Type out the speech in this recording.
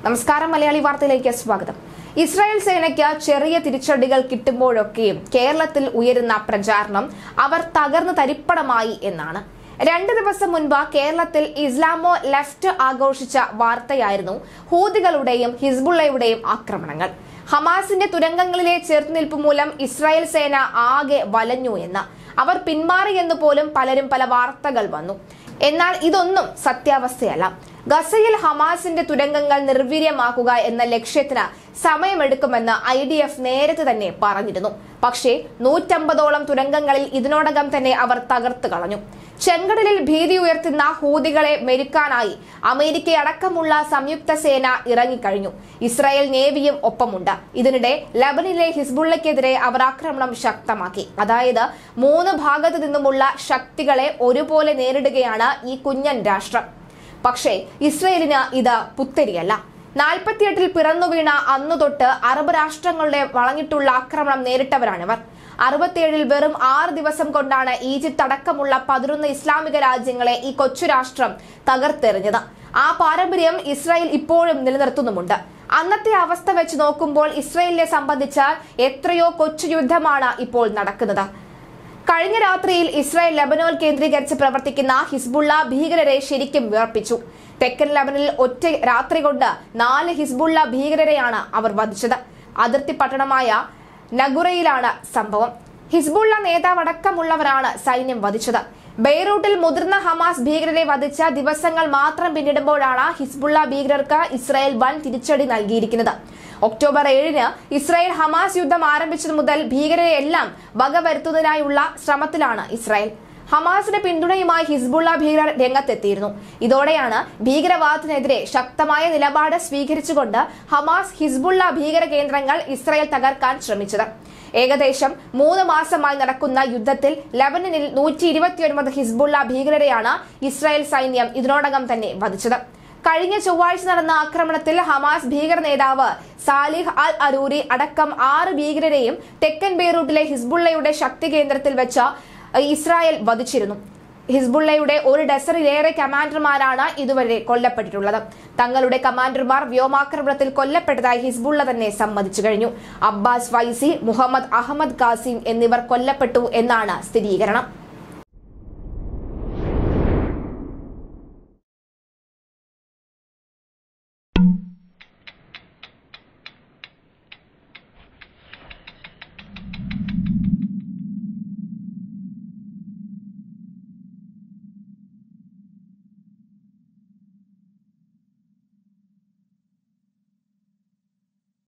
നമസ്കാരം, മലയാളി വാർത്തയിലേക്ക് സ്വാഗതം. ഇസ്രായേൽ സേനയ്ക്ക് ചെറിയ തിരിച്ചടികൾ കിട്ടുമ്പോഴൊക്കെയും കേരളത്തിൽ ഉയരുന്ന പ്രചാരണം അവർ തകർന്നു തരിപ്പണമായി എന്നാണ്. 2 ദിവസം മുൻപ് കേരളത്തിൽ ഇസ്ലാമോ ലെഫ്റ്റ് ആഘോഷിച്ച വാർത്തയായിരുന്നു ഹൂതികളുടെയും ഹിസ്ബുള്ളയുടെയും ആക്രമണങ്ങൾ. ഹമാസിന്റെ തുരങ്കങ്ങളിലെ ചെറുത്തുനിൽപ്പ് മൂലം ഇസ്രായേൽ സേന ആകെ വലഞ്ഞു എന്ന്, അവർ പിന്മാറിയെന്ന് പോലും പലരും പല വാർത്തകൾ വന്നു. എന്നാൽ ഇതൊന്നും സത്യാവസ്ഥയല്ല. ഗസയിൽ ഹമാസിന്റെ തുരങ്കങ്ങൾ നിർവീര്യമാക്കുക എന്ന ലക്ഷ്യത്തിന് സമയമെടുക്കുമെന്ന് IDF നേരത്തെ തന്നെ പറഞ്ഞിരുന്നു. പക്ഷേ 150ഓളം തുരങ്കങ്ങളിൽ ഇതിനോടകം തന്നെ അവർ തകർത്തു കളഞ്ഞു. ചെങ്കടലിൽ ഭീതി ഉയർത്തുന്ന ഹൂതികളെ മെരുക്കാനായി അമേരിക്കയടക്കമുള്ള സംയുക്ത സേന ഇറങ്ങിക്കഴിഞ്ഞു. ഇസ്രായേൽ നേവിയും ഒപ്പമുണ്ട്. ഇതിനിടെ ലബനനിലെ ഹിസ്ബുള്ളയ്ക്കെതിരെ അവർ ആക്രമണം ശക്തമാക്കി. അതായത് 3 ഭാഗത്തു നിന്നുമുള്ള ശക്തികളെ ഒരുപോലെ നേരിടുകയാണ് ഈ കുഞ്ഞൻ രാഷ്ട്രം. പക്ഷേ ഇസ്രായേലിന് ഇത് പുത്തരിയല്ല. 48-ൽ പിറന്നു വീണ അന്നു തൊട്ട് അറബ് രാഷ്ട്രങ്ങളുടെ വളഞ്ഞിട്ടുള്ള ആക്രമണം നേരിട്ടവരാണിവർ. 67-ൽ വെറും 6 ദിവസം കൊണ്ടാണ് ഈജിപ്ത് അടക്കമുള്ള 11 ഇസ്ലാമിക രാജ്യങ്ങളെ ഈ കൊച്ചു രാഷ്ട്രം തകർത്തെറിഞ്ഞത്. ആ പാരമ്പര്യം ഇസ്രായേൽ ഇപ്പോഴും നിലനിർത്തുന്നുമുണ്ട്. അന്നത്തെ അവസ്ഥ വെച്ച് നോക്കുമ്പോൾ ഇസ്രായേലിനെ സംബന്ധിച്ച് എത്രയോ കൊച്ചു യുദ്ധമാണ് ഇപ്പോൾ നടക്കുന്നത്. കഴിഞ്ഞ രാത്രിയിൽ ഇസ്രായേൽ ലബനോൻ കേന്ദ്രീകരിച്ച് പ്രവർത്തിക്കുന്ന ഹിസ്ബുള്ള ഭീകരരെ ശരിക്കും വിറപ്പിച്ചു. തെക്കൻ ലബനനിൽ ഒറ്റ രാത്രി കൊണ്ട് 4 ഹിസ്ബുള്ള ഭീകരരെയാണ് അവർ വധിച്ചത്. അതിർത്തി പട്ടണമായ നഗുറയിലാണ് സംഭവം. ഹിസ്ബുള്ള നേതാവടക്കമുള്ളവരാണ് സൈന്യം വധിച്ചത്. ബെയ്റൂട്ടിൽ മുതിർന്ന ഹമാസ് ഭീകരരെ വധിച്ച ദിവസങ്ങൾ മാത്രം പിന്നിടുമ്പോഴാണ് ഹിസ്ബുള്ള ഭീകരർക്ക് ഇസ്രായേൽ വൻ തിരിച്ചടി നൽകിയിരിക്കുന്നത്. ഒക്ടോബർ 7-ന് ഇസ്രായേൽ ഹമാസ് യുദ്ധം ആരംഭിച്ചതു മുതൽ ഭീകരരെയെല്ലാം വകവരുത്തുന്നതിനായുള്ള ശ്രമത്തിലാണ് ഇസ്രായേൽ. ഹമാസിന് പിന്തുണയുമായി ഹിസ്ബുള്ള ഭീകരർ രംഗത്തെത്തിയിരുന്നു. ഇതോടെയാണ് ഭീകരവാദത്തിനെതിരെ ശക്തമായ നിലപാട് സ്വീകരിച്ചുകൊണ്ട് ഹമാസ് ഹിസ്ബുള്ള ഭീകര കേന്ദ്രങ്ങൾ ഇസ്രായേൽ തകർക്കാൻ ശ്രമിച്ചത്. ഏകദേശം 3 മാസമായി നടക്കുന്ന യുദ്ധത്തിൽ ലബനനിൽ 129 ഹിസ്ബുള്ള ഭീകരരെയാണ് ഇസ്രായേൽ സൈന്യം ഇതിനോടകം തന്നെ വധിച്ചത്. കഴിഞ്ഞ ചൊവ്വാഴ്ച നടന്ന ആക്രമണത്തിൽ ഹമാസ് ഭീകര നേതാവ് സാലിഹ് അൽ അരൂരി അടക്കം 6 ഭീകരരെയും തെക്കൻ ബെയ്റൂട്ടിലെ ഹിസ്ബുള്ളയുടെ ശക്തി കേന്ദ്രത്തിൽ വെച്ച് ഇസ്രായേൽ വധിച്ചിരുന്നു. ഹിസ്ബുള്ളയുടെ 1 ഡസനിലേറെ കമാൻഡർമാരാണ് ഇതുവരെ കൊല്ലപ്പെട്ടിട്ടുള്ളത്. തങ്ങളുടെ കമാൻഡർമാർ വ്യോമാക്രമണത്തിൽ കൊല്ലപ്പെട്ടതായി ഹിസ്ബുള്ള തന്നെ സമ്മതിച്ചു കഴിഞ്ഞു. Abbas Faisi, Mohammed Ahmed Qasim എന്നിവർ കൊല്ലപ്പെട്ടു എന്നാണ് സ്ഥിരീകരണം.